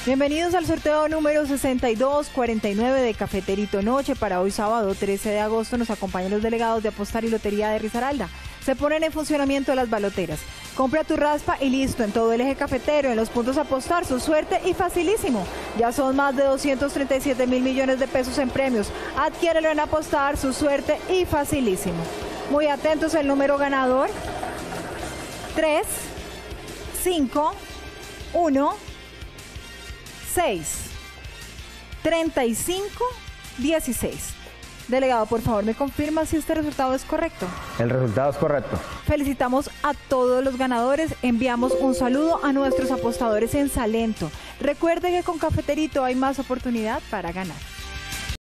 Bienvenidos al sorteo número 6249 de Cafeterito Noche. Para hoy sábado 13 de agosto nos acompañan los delegados de Apostar y Lotería de Risaralda. Se ponen en funcionamiento las baloteras. Compra tu raspa y listo, en todo el eje cafetero, en los puntos Apostar, su suerte y facilísimo. Ya son más de 237 mil millones de pesos en premios. Adquiérelo en Apostar, su suerte y facilísimo. Muy atentos, el número ganador: 3, 5, 1, 6, 35, 16. Delegado, por favor, ¿me confirma si este resultado es correcto? El resultado es correcto. Felicitamos a todos los ganadores. Enviamos un saludo a nuestros apostadores en Salento. Recuerde que con Cafeterito hay más oportunidad para ganar.